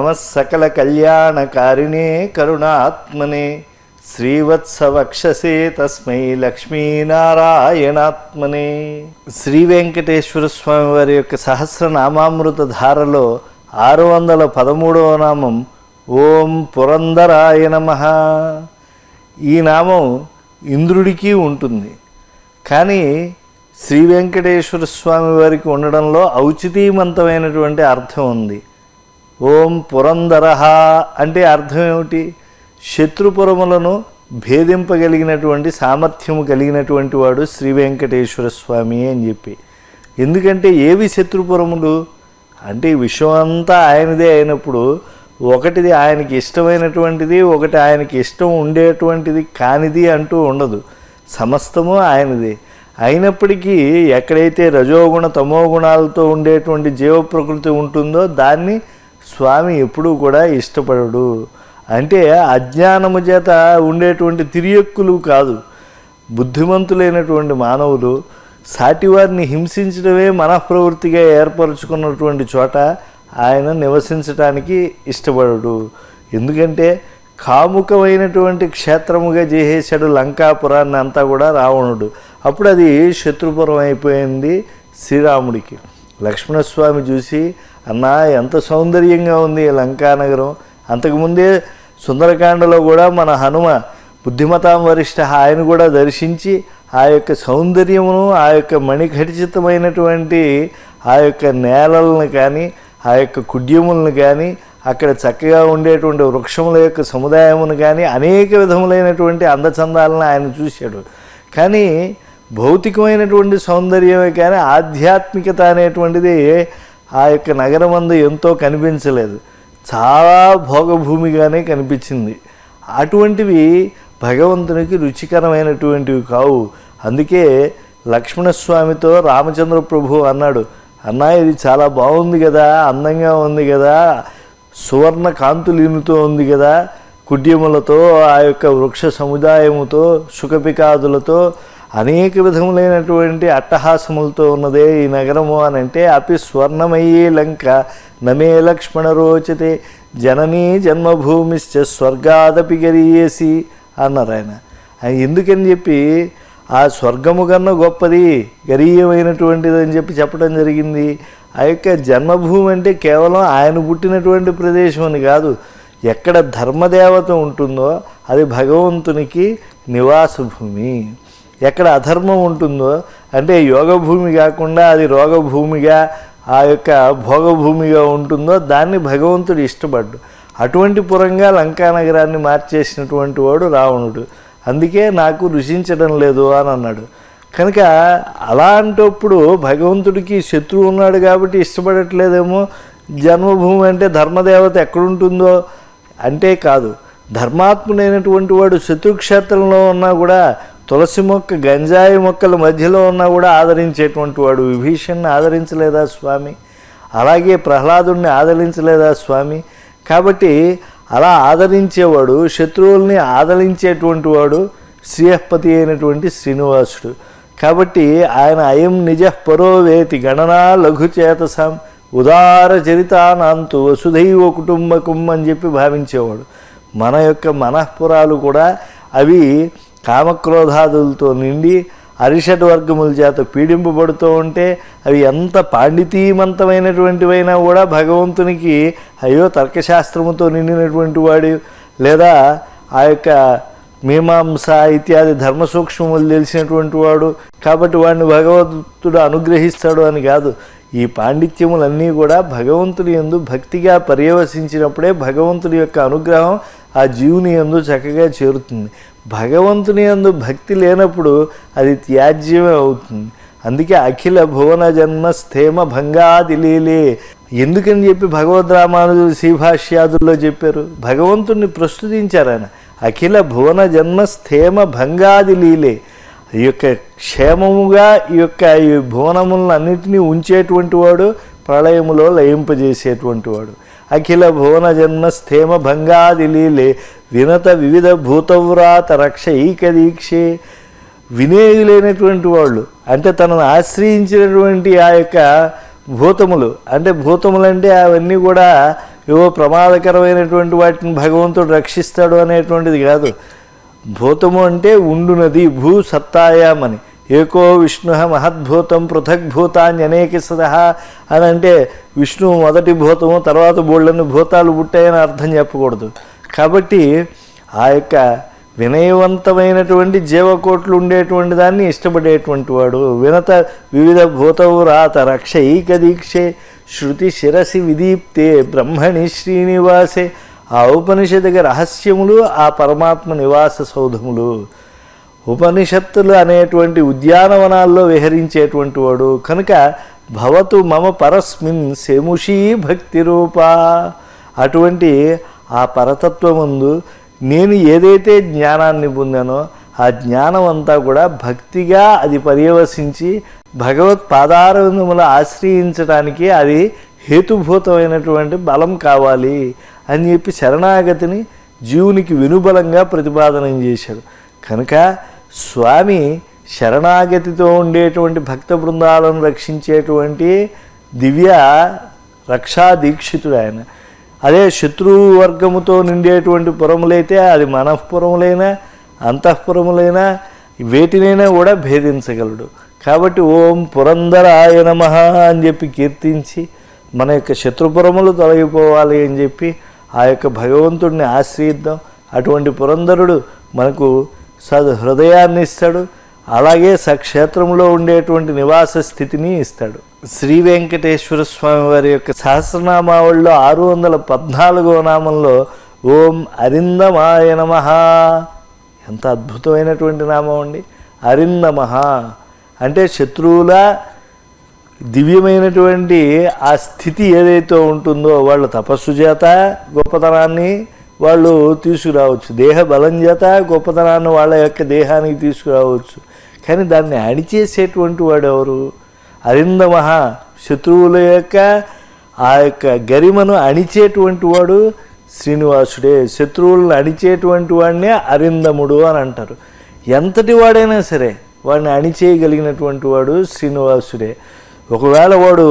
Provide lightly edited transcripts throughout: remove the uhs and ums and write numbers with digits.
నమః సకల కళ్యాణకారిణే కరుణాత్మనే శ్రీవత్సవక్షసే తస్మై లక్ష్మీనారాయణాత్మనే. శ్రీ వెంకటేశ్వర స్వామి వారి యొక్క సహస్రనామామృత ధారలో 613వ నామం ఓం పురందరాయ నమః. ఈ నామం ఇంద్రుడికి ఉంటుంది, కానీ శ్రీ వెంకటేశ్వర స్వామి వారికి ఉండడంలో ఔచితీమంతమైనటువంటి అర్థం ఉంది. ఓం పురందరః అంటే అర్థం ఏమిటి? శత్రుపురములను భేదింపగలిగినటువంటి సామర్థ్యము కలిగినటువంటి వాడు శ్రీ వెంకటేశ్వర స్వామి అని చెప్పి. ఎందుకంటే ఏవి శత్రుపురములు అంటే విశ్వం అంతా ఆయనదే అయినప్పుడు ఒకటిది ఆయనకి ఇష్టమైనటువంటిది, ఒకటి ఆయనకి ఇష్టం ఉండేటువంటిది కానిది అంటూ ఉండదు. సమస్తము ఆయనదే. అయినప్పటికీ ఎక్కడైతే రజోగుణ తమోగుణాలతో ఉండేటువంటి జీవ ప్రకృతి ఉంటుందో దాన్ని స్వామి ఎప్పుడూ కూడా ఇష్టపడడు. అంటే అజ్ఞానము చేత ఉండేటువంటి తిరియక్కులు కాదు, బుద్ధిమంతులైనటువంటి మానవులు సాటివారిని హింసించడమే మనఃప్రవృత్తిగా ఏర్పరచుకున్నటువంటి చోట ఆయన నివసించడానికి ఇష్టపడడు. ఎందుకంటే కాముకమైనటువంటి క్షేత్రముగా చేసేశాడు లంకాపురాన్ని అంతా కూడా రావణుడు. అప్పుడు అది శత్రుపురం అయిపోయింది శ్రీరాముడికి. లక్ష్మణస్వామి చూసి, అన్నా ఎంత సౌందర్యంగా ఉంది లంకానగరం. అంతకుముందే సుందరకాండలో కూడా మన హనుమ బుద్ధిమతాం వరిష్ఠ ఆయన కూడా దర్శించి ఆ యొక్క సౌందర్యమును, ఆ యొక్క మణిఘటితమైనటువంటి ఆ యొక్క నేలలను కానీ, ఆ యొక్క కుడ్యములను కానీ, అక్కడ చక్కగా ఉండేటువంటి వృక్షముల యొక్క సముదాయమును కానీ అనేక విధములైనటువంటి అందచందాలను ఆయన చూశాడు. కానీ భౌతికమైనటువంటి సౌందర్యమే కానీ ఆధ్యాత్మికత అనేటువంటిది ఆ యొక్క నగరమందు ఎంతో కనిపించలేదు. చాలా భోగభూమిగానే కనిపించింది. అటువంటివి భగవంతునికి రుచికరమైనటువంటివి కావు. అందుకే లక్ష్మణస్వామితో రామచంద్ర ప్రభు అన్నాడు, అన్నా ఇది చాలా బాగుంది కదా, అందంగా ఉంది కదా, సువర్ణ కాంతులీనుతో ఉంది కదా, కుడ్యములతో ఆ యొక్క వృక్ష సముదాయముతో సుఖపికాదులతో అనేక విధములైనటువంటి అట్టహాసములతో ఉన్నదే ఈ నగరము అని అంటే, అపి స్వర్ణమయీ లంక నమే లక్ష్మణ రోచతే జననీ జన్మభూమిశ్చ స్వర్గాదపి గరీయేసి అన్నారు ఆయన. ఎందుకని చెప్పి ఆ స్వర్గము కన్నా గొప్పది గరీయమైనటువంటిది అని చెప్పి చెప్పడం జరిగింది. ఆ యొక్క జన్మభూమి అంటే కేవలం ఆయన పుట్టినటువంటి ప్రదేశం అని కాదు, ఎక్కడ ధర్మదేవత ఉంటుందో అది భగవంతునికి నివాస భూమి. ఎక్కడ అధర్మం ఉంటుందో అంటే యోగభూమి కాకుండా అది రోగభూమిగా ఆ యొక్క భోగభూమిగా ఉంటుందో దాన్ని భగవంతుడు ఇష్టపడ్డు. అటువంటి పురంగా లంకానగరాన్ని మార్చేసినటువంటి వాడు రావణుడు. అందుకే నాకు రుచించడం లేదు అని అన్నాడు. కనుక అలాంటప్పుడు భగవంతుడికి శత్రువు ఉన్నాడు కాబట్టి ఇష్టపడట్లేదేమో. జన్మభూమి అంటే ధర్మదేవత ఎక్కడుంటుందో అంటే కాదు, ధర్మాత్ముడైనటువంటి వాడు శత్రుక్షేత్రంలో ఉన్నా కూడా తులసి మొక్క గంజాయి మొక్కల మధ్యలో ఉన్నా కూడా ఆదరించేటువంటి వాడు. విభీషణ్ణి ఆదరించలేదా స్వామి? అలాగే ప్రహ్లాదుడిని ఆదరించలేదా స్వామి? కాబట్టి అలా ఆదరించేవాడు, శత్రువుల్ని ఆదరించేటువంటి వాడు శ్రీయపతి అయినటువంటి శ్రీనివాసుడు. కాబట్టి ఆయన అయం నిజ పరోవేతి గణనా లఘుచేతసాం ఉదార చరితానాంతు వసుధైవ కుటుంబకం అని చెప్పి భావించేవాడు. మన యొక్క మనఃపురాలు కూడా అవి కామక్రోధాదులతో నిండి అరిషడ్ వర్గముల చేత పీడింపబడుతూ ఉంటే అవి ఎంత పాండితీమంతమైనటువంటివైనా కూడా భగవంతునికి అయ్యో తర్కశాస్త్రముతో నిండినటువంటి వాడు, లేదా ఆ యొక్క మీమాంస ఇత్యాది ధర్మ సూక్ష్మములు తెలిసినటువంటి వాడు కాబట్టి వాడిని భగవంతుడు అనుగ్రహిస్తాడు అని కాదు. ఈ పాండిత్యములన్నీ కూడా భగవంతుని యందు భక్తిగా పర్యవసించినప్పుడే భగవంతుడి యొక్క అనుగ్రహం ఆ జీవుని యందు చక్కగా చేరుతుంది. భగవంతుని యందు భక్తి లేనప్పుడు అది త్యాజ్యమే అవుతుంది. అందుకే అఖిల భువన జన్మ స్థేమ భంగాదిలీలే ఎందుకని చెప్పి భగవద్ రామానుజులు శ్రీభాష్యాదుల్లో చెప్పారు. భగవంతుణ్ణి ప్రస్తుతించారు ఆయన. అఖిల భువన జన్మ స్థేమ భంగాదిలీలే, ఈ యొక్క క్షేమముగా ఈ యొక్క ఈ భువనములను అన్నిటినీ ఉంచేటువంటి వాడు, ప్రళయములో లయింపజేసేటువంటి వాడు. అఖిల భువన జన్మ స్థేమ భంగాదిలీలే వినత వివిధ భూతవ్రాత రక్ష ఈకదీక్షే. వినేయులైనటువంటి వాళ్ళు అంటే తనను ఆశ్రయించినటువంటి ఆ యొక్క భూతములు, అంటే భూతములు అంటే అవన్నీ కూడా ఏవో ప్రమాదకరమైనటువంటి వాటిని భగవంతుడు రక్షిస్తాడు అనేటువంటిది కాదు. భూతము అంటే ఉండునది, భూ సత్తాయామని, ఏకో విష్ణు మహద్భూతం పృథగ్భూతాన్యనేక సదహ అని అంటే విష్ణువు మొదటి భూతము, తర్వాత బోళ్ళని భూతాలు పుట్టాయని అర్థం చెప్పకూడదు. కాబట్టి ఆ యొక్క వినయవంతమైనటువంటి జీవకోట్లు ఉండేటువంటి దాన్ని ఇష్టపడేటువంటి వాడు. వివిధ భూతవు రాత రక్షైక దీక్షే శృతి శిరసి విదీప్తే బ్రహ్మణి శ్రీనివాసే. ఆ ఉపనిషత్తుగా రహస్యములు ఆ పరమాత్మ నివాస సౌధములు. ఉపనిషత్తులు అనేటువంటి ఉద్యానవనాల్లో విహరించేటువంటి వాడు కనుక భవతు మమ పరస్మిన్ సేముషీ భక్తి రూపా. అటువంటి ఆ పరతత్వముందు నేను ఏదైతే జ్ఞానాన్ని పొందానో ఆ జ్ఞానం అంతా కూడా భక్తిగా అది పర్యవసించి భగవత్ పాదారవిందములు ఆశ్రయించడానికి అది హేతుభూతమైనటువంటి బలం కావాలి అని చెప్పి శరణాగతిని జీవునికి వెనుబలంగా ప్రతిపాదన చేశాడు. కనుక స్వామి శరణాగతితో ఉండేటువంటి భక్త బృందాలను రక్షించేటువంటి దివ్య రక్షా దీక్షితుడు ఆయన. అదే శత్రువు వర్గముతో నిండేటువంటి పురములైతే అది మనఃపురములైనా అంతఃపురములైనా వేటినైనా కూడా భేదించగలడు. కాబట్టి ఓం పురందరాయ నమః అని చెప్పి కీర్తించి మన యొక్క శత్రుపురములు తొలగిపోవాలి అని చెప్పి ఆ యొక్క భగవంతుడిని ఆశ్రయిద్దాం. అటువంటి పురందరుడు మనకు హృదయాన్ని ఇస్తాడు, అలాగే సక్షేత్రంలో ఉండేటువంటి నివాస స్థితిని ఇస్తాడు. శ్రీ వెంకటేశ్వర స్వామి వారి యొక్క సహస్రనామావళిలో 614వ నామంలో ఓం అరిందమాయ నమః. ఎంత అద్భుతమైనటువంటి నామం అండి. అరిందమః అంటే శత్రువుల దివ్యమైనటువంటి ఆ స్థితి ఏదైతే ఉంటుందో వాళ్ళ తపస్సు చేత గొప్పతనాన్ని వాళ్ళు తీసుకురావచ్చు, దేహ బలం చేత గొప్పతనాన్ని వాళ్ళ యొక్క దేహానికి తీసుకురావచ్చు. కానీ దాన్ని అణిచేసేటువంటి వాడు ఎవరు? అరిందమః. శత్రువుల యొక్క ఆ యొక్క గరిమను అణిచేటువంటి వాడు శ్రీనివాసుడే. శత్రువులను అణిచేటువంటి వాడినే అరిందముడు అని అంటారు. ఎంతటి వాడైనా సరే వాడిని అణిచేయగలిగినటువంటి వాడు శ్రీనివాసుడే. ఒకవేళ వాడు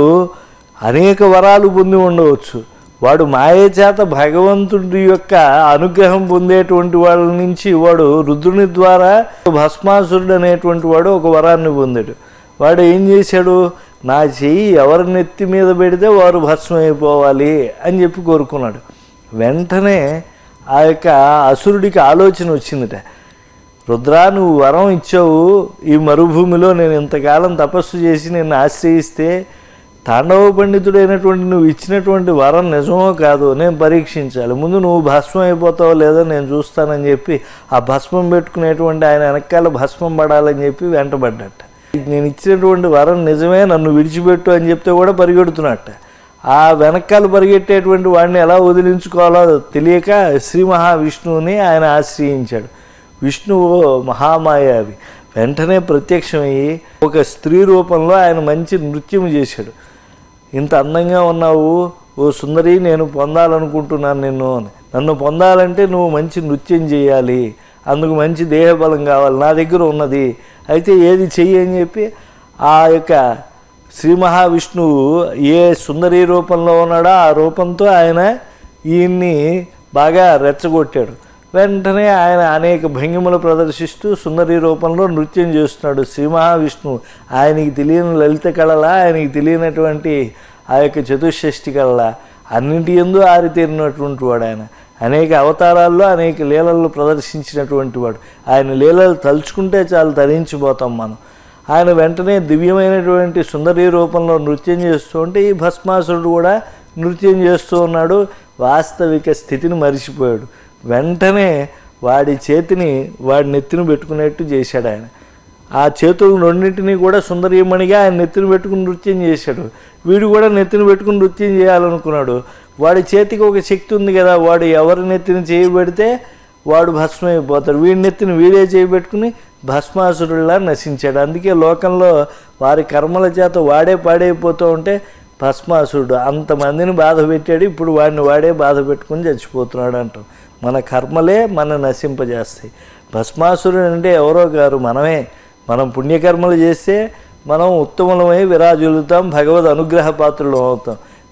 అనేక వరాలు పొంది ఉండవచ్చు, వాడు మాయ చేత భగవంతుడి యొక్క అనుగ్రహం పొందేటువంటి వాళ్ళ నుంచి వాడు రుద్రుని ద్వారా భస్మాసురుడు అనేటువంటి వాడు ఒక వరాన్ని పొందాడు. వాడు ఏం చేశాడు? నా చెయ్యి ఎవరి నెత్తి మీద పెడితే వారు భస్మం అయిపోవాలి అని చెప్పి కోరుకున్నాడు. వెంటనే ఆ యొక్క అసురుడికి ఆలోచన వచ్చిందిట, రుద్రా నువ్వు వరం ఇచ్చావు, ఈ మరుభూమిలో నేను ఇంతకాలం తపస్సు చేసి నేను ఆశ్రయిస్తే తాండవ పండితుడైనటువంటి నువ్వు ఇచ్చినటువంటి వరం నిజమో కాదో నేను పరీక్షించాలి. ముందు నువ్వు భస్మం అయిపోతావో లేదో నేను చూస్తానని చెప్పి ఆ భస్మం పెట్టుకునేటువంటి ఆయన వెనకాల భస్మం పడాలని చెప్పి వెంటబడ్డట. నేను ఇచ్చినటువంటి వరం నిజమే, నన్ను విడిచిపెట్టు అని చెప్తే కూడా పరిగెడుతున్నట్ట. ఆ వెనకాల పరిగెట్టేటువంటి వాడిని ఎలా వదిలించుకోవాలో తెలియక శ్రీ మహావిష్ణువుని ఆయన ఆశ్రయించాడు. విష్ణువు మహామాయావి. వెంటనే ప్రత్యక్షమయ్యి ఒక స్త్రీ రూపంలో ఆయన మంచి నృత్యం చేశాడు. ఇంత అందంగా ఉన్నావు ఓ సుందరి, నేను పొందాలనుకుంటున్నాను నిన్ను. నన్ను పొందాలంటే నువ్వు మంచి నృత్యం చేయాలి, అందుకు మంచి దేహబలం కావాలి, నా దగ్గర ఉన్నది, అయితే ఏది చెయ్యి అని చెప్పి ఆ యొక్క శ్రీ మహావిష్ణువు ఏ సుందరి రూపంలో ఉన్నాడో ఆ రూపంతో ఆయన ఈయన్ని బాగా రెచ్చగొట్టాడు. వెంటనే ఆయన అనేక భంగిమలు ప్రదర్శిస్తూ సుందరి రూపంలో నృత్యం చేస్తున్నాడు శ్రీ మహావిష్ణువు. ఆయనకి తెలియని లలిత కళల, ఆయనకి తెలియనటువంటి ఆ యొక్క చతుషష్ఠి కళల అన్నింటి యందు ఆరితేరినటువంటి వాడు ఆయన. అనేక అవతారాల్లో అనేక లీలలు ప్రదర్శించినటువంటి వాడు. ఆయన లీలలు తలుచుకుంటే చాలు తరించిపోతాం మనం. ఆయన వెంటనే దివ్యమైనటువంటి సుందరి రూపంలో నృత్యం చేస్తూ ఉంటే ఈ భస్మాసురుడు కూడా నృత్యం చేస్తూ ఉన్నాడు. వాస్తవిక స్థితిని మరిచిపోయాడు. వెంటనే వాడి చేతిని వాడి నెత్తిని పెట్టుకునేట్టు చేశాడు ఆయన. ఆ చేతులు రెండింటినీ కూడా సుందరీమణిగా ఆయన నెత్తిని పెట్టుకుని నృత్యం చేశాడు. వీడు కూడా నెత్తిని పెట్టుకుని నృత్యం చేయాలనుకున్నాడు. వాడి చేతికి ఒక శక్తి ఉంది కదా, వాడు ఎవరి నెత్తిని చేయబెడితే వాడు భస్మం అయిపోతాడు. వీడి నెత్తిని వీడే చేయబెట్టుకుని భస్మాసురుడిలా నశించాడు. అందుకే లోకంలో వారి కర్మల చేత వాడే పాడైపోతూ ఉంటే భస్మాసురుడు అంతమందిని బాధ పెట్టాడు, ఇప్పుడు వాడిని వాడే బాధ పెట్టుకుని చచ్చిపోతున్నాడు అంటాం. మన కర్మలే మన నశింపజేస్తాయి. భస్మాసురుడు అంటే ఎవరో గారు మనమే. మనం పుణ్యకర్మలు చేస్తే మనం ఉత్తమలమై విరాజులుతాం, భగవద్ అనుగ్రహ పాత్రలు అవుతాం.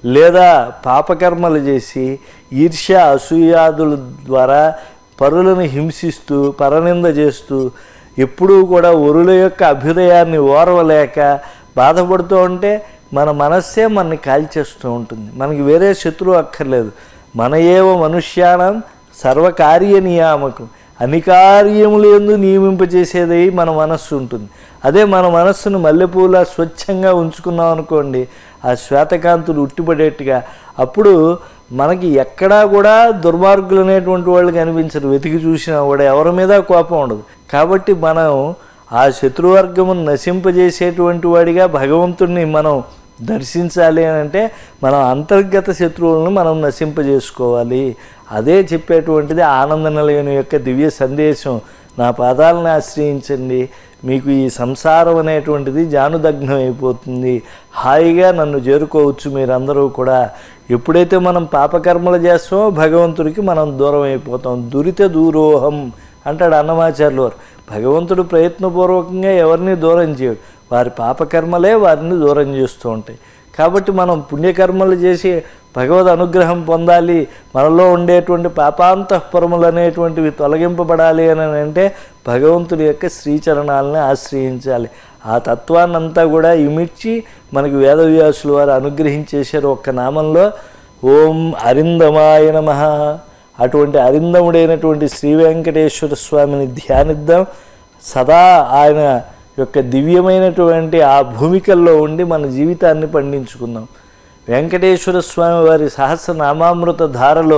లేదా పాపకర్మలు చేసి ఈర్ష్య అసూయాదుల ద్వారా పరులను హింసిస్తూ పరనింద చేస్తూ ఎప్పుడూ కూడా వరుల యొక్క అభ్యుదయాన్ని ఓర్వలేక బాధపడుతూ ఉంటే మన మనస్సే మనని కాల్చేస్తూ ఉంటుంది. మనకి వేరే శత్రువు అక్కర్లేదు. మన ఏవ మనుష్యానం సర్వకార్య నియామకం, అన్ని కార్యములు యందు నియమింపజేసేది మన మనస్సు ఉంటుంది. అదే మన మనస్సును మల్లెపూల స్వచ్ఛంగా ఉంచుకున్నాం అనుకోండి, ఆ శ్వేతకాంతులు ఉట్టిపడేట్టుగా, అప్పుడు మనకి ఎక్కడా కూడా దుర్మార్గులు అనేటువంటి వాళ్ళు కనిపించరు. వెతికి చూసినా కూడా ఎవరి మీద కోపం ఉండదు. కాబట్టి మనం ఆ శత్రువర్గమును నశింపజేసేటువంటి వాడిగా భగవంతుడిని మనం దర్శించాలి అని అంటే మనం అంతర్గత శత్రువులను మనం నశింపజేసుకోవాలి. అదే చెప్పేటువంటిది ఆనంద నిలయం యొక్క దివ్య సందేశం. నా పాదాలను ఆశ్రయించండి, మీకు ఈ సంసారం అనేటువంటిది జానుదగ్నం అయిపోతుంది, హాయిగా నన్ను చేరుకోవచ్చు మీరందరూ కూడా. ఎప్పుడైతే మనం పాపకర్మలు చేస్తామో భగవంతుడికి మనం దూరం అయిపోతాం. దురిత దూరోహం అంటాడు అన్నమాచార్యులు వారు. భగవంతుడు ప్రయత్నపూర్వకంగా ఎవరిని దూరం చేయడు, వారి పాపకర్మలే వారిని దూరం చేస్తూ ఉంటాయి. కాబట్టి మనం పుణ్యకర్మలు చేసి భగవద్ అనుగ్రహం పొందాలి, మనలో ఉండేటువంటి పాపాంతఃపురములు అనేటువంటివి తొలగింపబడాలి అని అంటే భగవంతుడి యొక్క శ్రీచరణాలని ఆశ్రయించాలి. ఆ తత్వాన్నంతా కూడా ఇమిడ్చి మనకి వేదవ్యాసులు వారు అనుగ్రహించేశారు ఒక్క నామంలో. ఓం అరిందమాయ నమః. అటువంటి అరిందముడైనటువంటి శ్రీ వెంకటేశ్వర స్వామిని ధ్యానిద్దాం. సదా ఆయన యొక్క దివ్యమైనటువంటి ఆ భూమికల్లో ఉండి మన జీవితాన్ని పండించుకుందాం. వెంకటేశ్వర స్వామి వారి సహస్రనామామృత ధారలో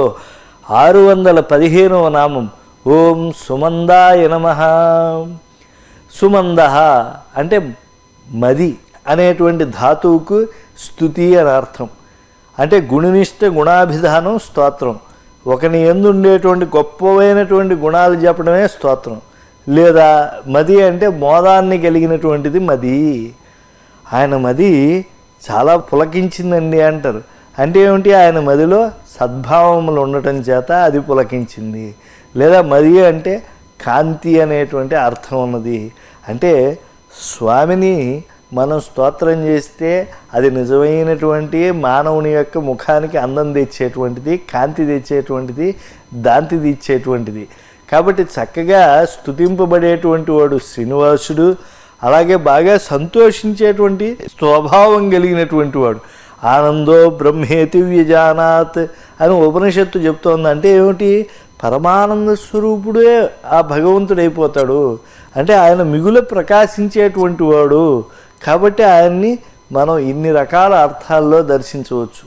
615వ నామం ఓం సుమందాయ నమః. సుమందః అంటే మది అనేటువంటి ధాతువుకు స్తుతి అని అర్థం. అంటే గుణనిష్ట గుణాభిధానం స్తోత్రం. ఒకని యందు ఉండేటువంటి గొప్పవైనటువంటి గుణాలు చెప్పడమే స్తోత్రం. లేదా మది అంటే మోదాన్ని కలిగినటువంటిది మది. ఆయన మది చాలా పులకించిందండి అంటారు. అంటే ఏమిటి? ఆయన మదిలో సద్భావములు ఉండటం చేత అది పులకించింది. లేదా మది అంటే కాంతి అనేటువంటి అర్థం ఉన్నది. అంటే స్వామిని మనం స్తోత్రం చేస్తే అది నిజమైనటువంటి మానవుని యొక్క ముఖానికి అందం తెచ్చేటువంటిది, కాంతి తెచ్చేటువంటిది, దాంతి తెచ్చేటువంటిది. కాబట్టి చక్కగా స్తుతింపబడేటువంటి వాడు శ్రీనివాసుడు. అలాగే బాగా సంతోషించేటువంటి స్వభావం కలిగినటువంటి వాడు. ఆనందో బ్రహ్మేతి వ్యజానాత్ అని ఉపనిషత్తు చెప్తోంది. అంటే ఏమిటి? పరమానంద స్వరూపుడే ఆ భగవంతుడైపోతాడు. అంటే ఆయన మిగుల ప్రకాశించేటువంటి వాడు. కాబట్టి ఆయన్ని మనం ఇన్ని రకాల అర్థాల్లో దర్శించవచ్చు.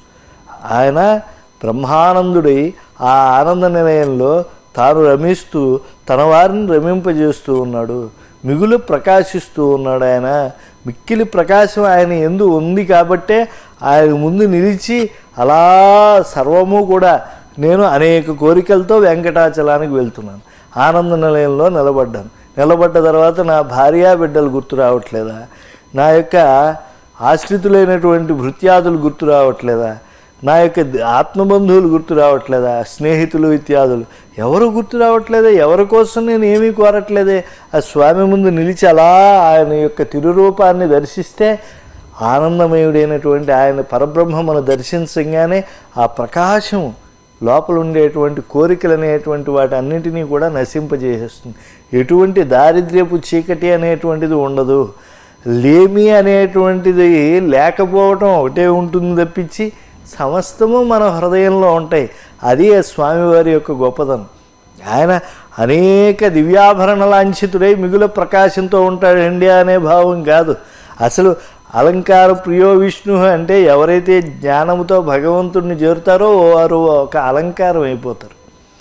ఆయన బ్రహ్మానందుడై ఆ ఆనంద నిలయంలో తాను రమిస్తూ తన వారిని రమింపజేస్తూ ఉన్నాడు. మిగులు ప్రకాశిస్తూ ఉన్నాడు. ఆయన మిక్కిలి ప్రకాశం ఆయన యందు ఉంది. కాబట్టే ఆయన ముందు నిలిచి అలా సర్వము కూడా నేను అనేక కోరికలతో వెంకటాచలానికి వెళ్తున్నాను. ఆనంద నిలయంలో నిలబడ్డ తర్వాత నా భార్యా బిడ్డలు గుర్తు రావట్లేదా? నా యొక్క ఆశ్రితులైనటువంటి భృత్యాదులు గుర్తు రావట్లేదా? నా యొక్క ఆత్మబంధువులు గుర్తు రావట్లేదా? స్నేహితులు ఇత్యాదులు ఎవరు గుర్తు రావట్లేదే? ఎవరి కోసం నేను ఏమీ కోరట్లేదే? ఆ స్వామి ముందు నిలిచి అలా ఆయన యొక్క తిరురూపాన్ని దర్శిస్తే ఆనందమయుడైనటువంటి ఆయన పరబ్రహ్మమును దర్శించగానే ఆ ప్రకాశం లోపల ఉండేటువంటి కోరికలు అనేటువంటి వాటి అన్నింటినీ కూడా నశింపజేసేస్తుంది. ఎటువంటి దారిద్ర్యపు చీకటి అనేటువంటిది ఉండదు. లేమి అనేటువంటిది లేకపోవటం ఒకటే ఉంటుంది తప్పించి సమస్తము మన హృదయంలో ఉంటాయి. అది ఆ స్వామివారి యొక్క గొప్పతనం. ఆయన అనేక దివ్యాభరణలాంఛితుడై మిగుల ప్రకాశంతో ఉంటాడండి అనే భావం కాదు. అసలు అలంకార ప్రియో విష్ణు అంటే ఎవరైతే జ్ఞానముతో భగవంతుడిని చేరుతారో వారు ఒక అలంకారం అయిపోతారు.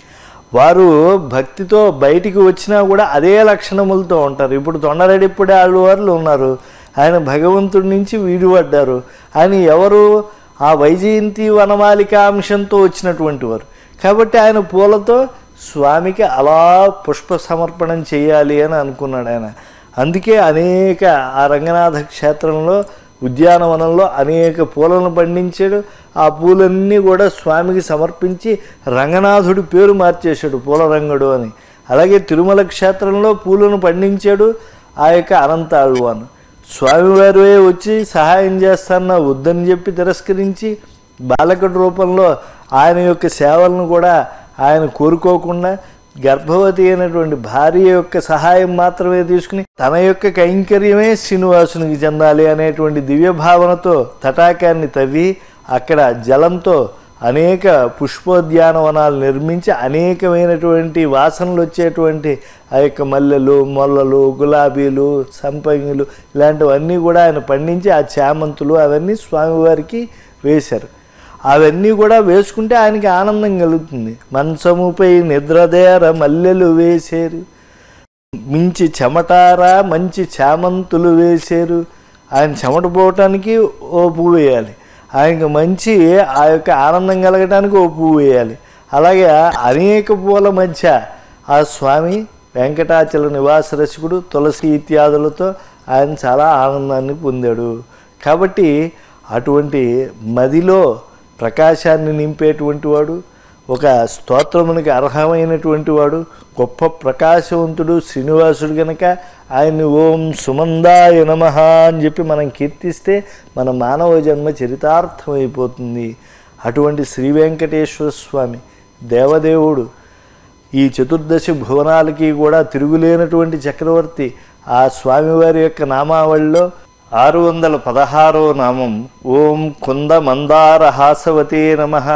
వారు భక్తితో బయటికి వచ్చినా కూడా అదే లక్షణములతో ఉంటారు. ఇప్పుడు తొండరెడ్డిప్పుడే ఆళ్ళవార్లు ఉన్నారు. ఆయన భగవంతుడి నుంచి వీడిపడ్డారు. ఆయన ఎవరు? ఆ వైజయంతి వనమాలిక అంశంతో వచ్చినటువంటి వారు. కాబట్టి ఆయన పూలతో స్వామికి అలా పుష్ప సమర్పణం చేయాలి అని అనుకున్నాడు ఆయన. అందుకే అనేక ఆ రంగనాథ క్షేత్రంలో ఉద్యానవనంలో అనేక పూలను పండించాడు. ఆ పూలన్నీ కూడా స్వామికి సమర్పించి రంగనాథుడి పేరు మార్చేశాడు పూలరంగడు అని. అలాగే తిరుమల క్షేత్రంలో పూలను పండించాడు ఆ యొక్క అనంత ఆళ్వాను. స్వామివారే వచ్చి సహాయం చేస్తానన్నా వద్దని చెప్పి తిరస్కరించి బాలకుడి రూపంలో ఆయన యొక్క సేవలను కూడా ఆయన కోరుకోకుండా గర్భవతి అయినటువంటి భార్య యొక్క సహాయం మాత్రమే తీసుకుని తన యొక్క కైంకర్యమే శ్రీనివాసునికి చెందాలి అనేటువంటి దివ్య భావనతో తటాకాన్ని తవ్వి అక్కడ జలంతో అనేక పుష్పోద్యానవనాలు నిర్మించి అనేకమైనటువంటి వాసనలు వచ్చేటువంటి ఆ యొక్క మల్లెలు, మొల్లలు, గులాబీలు, సంపంగిలు ఇలాంటివన్నీ కూడా ఆయన పండించి ఆ చామంతులు అవన్నీ స్వామివారికి వేశారు. అవన్నీ కూడా వేసుకుంటే ఆయనకి ఆనందం కలుగుతుంది. మంచముపై నిద్రదేర మల్లెలు వేశారు, మించి చెమటారా మంచి చామంతులు వేశారు. ఆయన చెమట పోవటానికి ఓ పువ్వు వేయాలి, ఆయనకు మంచి ఆ యొక్క ఆనందం కలగటానికి ఓ పువ్వు వేయాలి. అలాగే అనేక పూల మధ్య ఆ స్వామి వెంకటాచల నివాస రసికుడు తులసి ఇత్యాదులతో ఆయన చాలా ఆనందాన్ని పొందాడు. కాబట్టి అటువంటి మదిలో ప్రకాశాన్ని నింపేటువంటి వాడు, ఒక స్తోత్రమునికి అర్హమైనటువంటి వాడు, గొప్ప ప్రకాశవంతుడు శ్రీనివాసుడు కనుక ఆయన్ని ఓం సుమందాయ నమః అని చెప్పి మనం కీర్తిస్తే మన మానవ జన్మ చరితార్థమైపోతుంది. అటువంటి శ్రీ వెంకటేశ్వర స్వామి దేవదేవుడు, ఈ చతుర్దశి భువనాలకి కూడా తిరుగులేనటువంటి చక్రవర్తి. ఆ స్వామివారి యొక్క నామావళిలో 616వ నామం ఓం కుంద మందార హాసవతే నమః.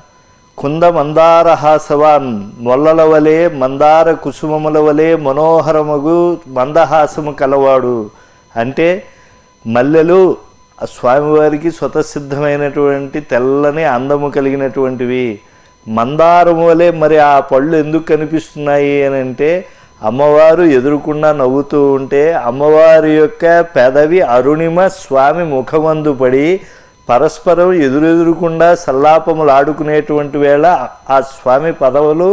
కుంద మందార హాసవాన్, మొల్లల వలె మందార కుసుమముల వలె మనోహరమగు మందహాసము కలవాడు. అంటే మల్లెలు స్వామివారికి స్వతసిద్ధమైనటువంటి తెల్లని అందము కలిగినటువంటివి. మందారము వలె మరి ఆ పళ్ళు ఎందుకు కనిపిస్తున్నాయి అని అంటే, అమ్మవారు ఎదురుకుండా నవ్వుతూ ఉంటే అమ్మవారి యొక్క పెదవి అరుణిమ స్వామి ముఖమందు పడి పరస్పరం ఎదురెదురుకుండా సల్లాపములు ఆడుకునేటువంటి వేళ ఆ స్వామి పదవులు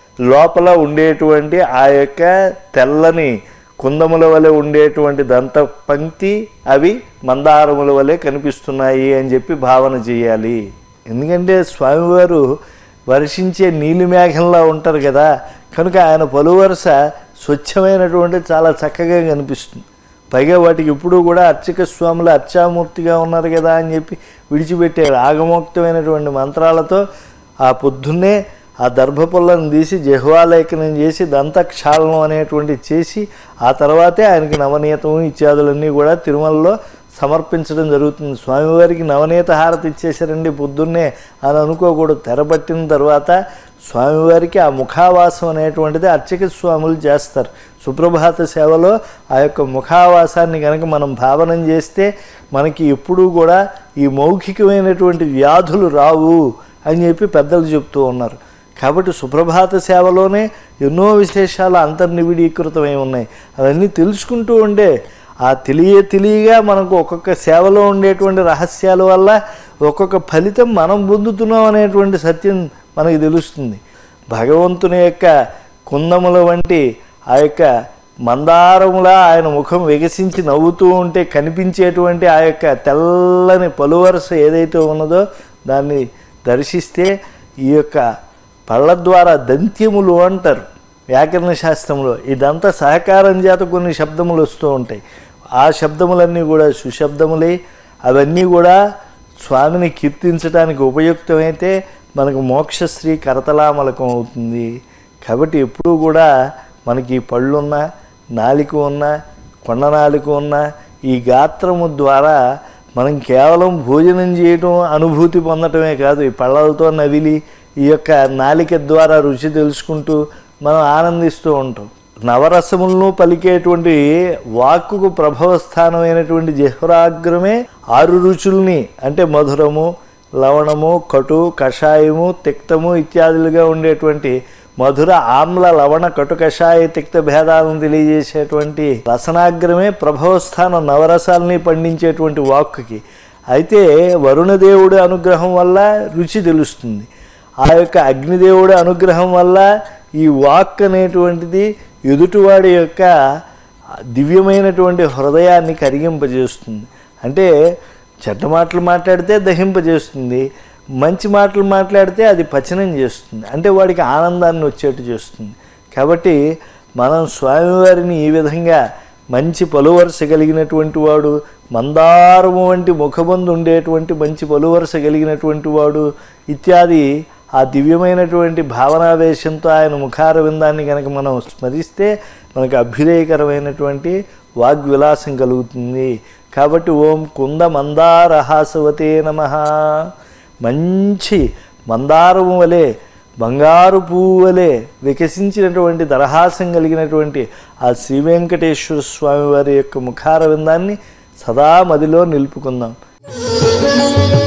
లోపల ఉండేటువంటి ఆ యొక్క తెల్లని కుందముల వలె ఉండేటువంటి దంత పంక్తి అవి మందారముల వలె కనిపిస్తున్నాయి అని చెప్పి భావన చేయాలి. ఎందుకంటే స్వామివారు వర్షించే నీలి మేఘంలా ఉంటారు కదా, కనుక ఆయన పలువరుస స్వచ్ఛమైనటువంటి చాలా చక్కగా కనిపిస్తుంది. పైగా వాటికి ఎప్పుడూ కూడా అర్చక స్వాములు అర్చామూర్తిగా ఉన్నారు కదా అని చెప్పి విడిచిపెట్టారు. ఆగమోక్తమైనటువంటి మంత్రాలతో ఆ పొద్దున్నే ఆ దర్భపుల్లను తీసి జిహ్వాలేఖనం చేసి దంతక్షాళనం అనేటువంటి చేసి ఆ తర్వాతే ఆయనకి నవనీతము ఇత్యాదులన్నీ కూడా తిరుమలలో సమర్పించడం జరుగుతుంది. స్వామివారికి నవనీత హారతి ఇచ్చేసారండి పొద్దున్నే అని అనుకోకూడదు. తెరబట్టిన తర్వాత స్వామివారికి ఆ ముఖావాసం అనేటువంటిది అర్చక స్వాములు చేస్తారు. సుప్రభాత సేవలో ఆ యొక్క ముఖావాసాన్ని కనుక మనం భావనం చేస్తే మనకి ఎప్పుడూ కూడా ఈ మౌఖికమైనటువంటి వ్యాధులు రావు అని చెప్పి పెద్దలు చెప్తూ ఉన్నారు. కాబట్టి సుప్రభాత సేవలోనే ఎన్నో విశేషాలు అంతర్నివిడీకృతమై ఉన్నాయి. అవన్నీ తెలుసుకుంటూ ఉండే ఆ తెలియగా మనకు ఒక్కొక్క సేవలో ఉండేటువంటి రహస్యాల వల్ల ఒక్కొక్క ఫలితం మనం పొందుతున్నాం అనేటువంటి సత్యం మనకి తెలుస్తుంది. భగవంతుని యొక్క కుందముల వంటి ఆ యొక్క మందారములా ఆయన ముఖం వికసించి నవ్వుతూ ఉంటే కనిపించేటువంటి ఆ యొక్క తెల్లని పలువరస ఏదైతే ఉన్నదో దాన్ని దర్శిస్తే ఈ యొక్క పళ్ళ ద్వారా దంత్యములు అంటారు వ్యాకరణ శాస్త్రంలో. ఇదంతా సహకారం చేత కొన్ని శబ్దములు వస్తూ ఉంటాయి. ఆ శబ్దములన్నీ కూడా సుశబ్దములై అవన్నీ కూడా స్వామిని కీర్తించడానికి ఉపయుక్తమైతే మనకు మోక్షశ్రీ కరతలామలకం అవుతుంది. కాబట్టి ఎప్పుడూ కూడా మనకి పళ్ళున్నా నాలిక ఉన్నా కొండనాలిక ఉన్నా ఈ గాత్రము ద్వారా మనం కేవలం భోజనం చేయటం అనుభూతి పొందటమే కాదు, ఈ పళ్ళలతో నవిలి ఈ యొక్క నాలిక ద్వారా రుచి తెలుసుకుంటూ మనం ఆనందిస్తూ ఉంటాం. నవరసములను పలికేటువంటి వాక్కుకు ప్రభవస్థానమైనటువంటి జిహ్రాగ్రమే 6 రుచుల్ని అంటే మధురము, లవణము, కటు, కషాయము, తిక్తము ఇత్యాదులుగా ఉండేటువంటి మధుర, ఆమ్ల, లవణ, కటు, కషాయ, తిక్త భేదాలను తెలియజేసేటువంటి రసనాగ్రమే ప్రభవస్థానం నవరసాలని పండించేటువంటి వాక్కుకి. అయితే వరుణదేవుడి అనుగ్రహం వల్ల రుచి తెలుస్తుంది. ఆ యొక్క అగ్నిదేవుడి అనుగ్రహం వల్ల ఈ వాక్ అనేటువంటిది ఎదుటివాడి యొక్క దివ్యమైనటువంటి హృదయాన్ని కరిగింపజేస్తుంది. అంటే చెడ్డ మాటలు మాట్లాడితే దహింపజేస్తుంది, మంచి మాటలు మాట్లాడితే అది పచనం చేస్తుంది, అంటే వాడికి ఆనందాన్ని వచ్చేట్టు చేస్తుంది. కాబట్టి మనం స్వామివారిని ఈ విధంగా మంచి పలువరుస కలిగినటువంటి వాడు, మందారము వంటి ముఖబందు ఉండేటువంటి మంచి పలువరుస కలిగినటువంటి వాడు ఇత్యాది ఆ దివ్యమైనటువంటి భావనావేశంతో ఆయన ముఖారవిందాన్ని కనుక మనం స్మరిస్తే మనకు అభ్యుదయకరమైనటువంటి వాగ్విలాసం కలుగుతుంది. కాబట్టి ఓం కుంద మందారహాసవతే నమః. మంచి మందారము వలె, బంగారు పువ్వు వలె వికసించినటువంటి దరహాసం కలిగినటువంటి ఆ శ్రీ వెంకటేశ్వర స్వామి వారి యొక్క ముఖారవిందాన్ని సదా మదిలో నిలుపుకుందాం.